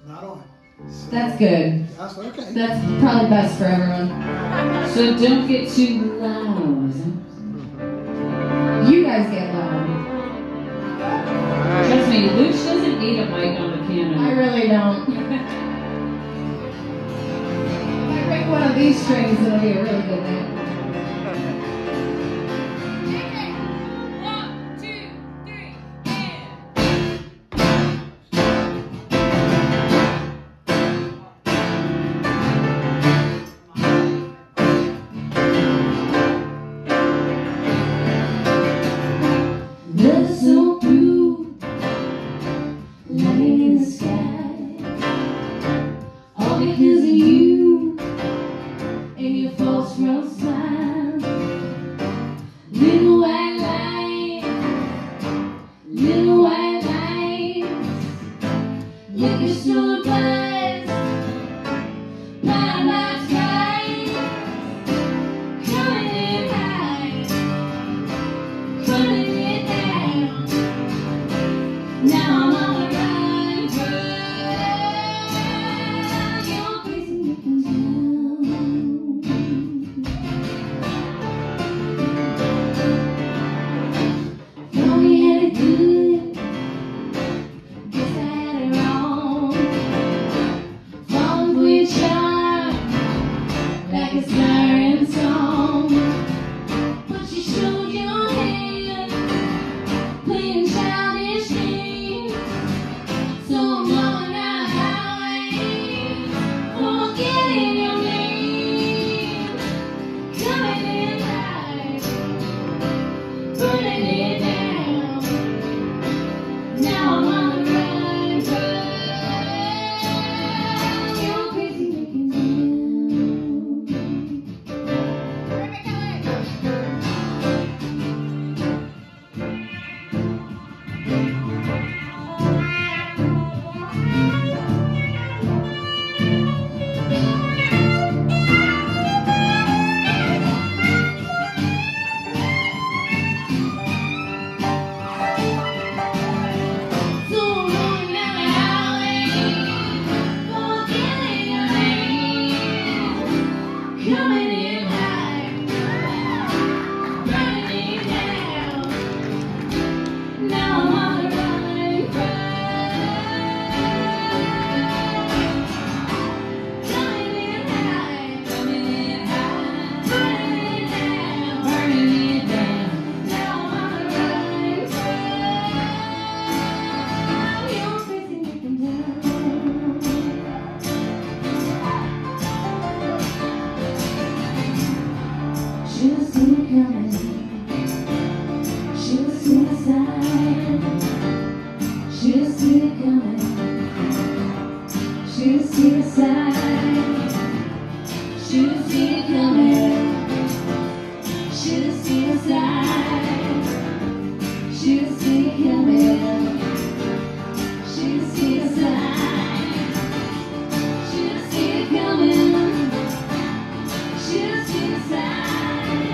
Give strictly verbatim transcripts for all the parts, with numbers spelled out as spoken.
Not on. So, that's good. That's okay. That's probably best for everyone. So don't get too loud. You guys get loud. Trust me, Luch doesn't need a mic on the piano. I really don't. If I break one of these strings, it'll be a really good night.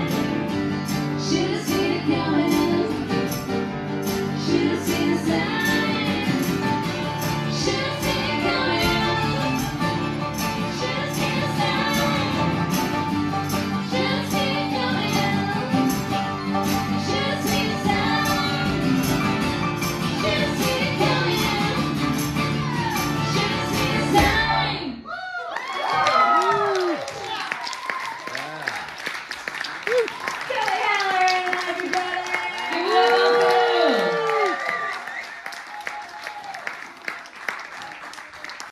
Should've seen it coming.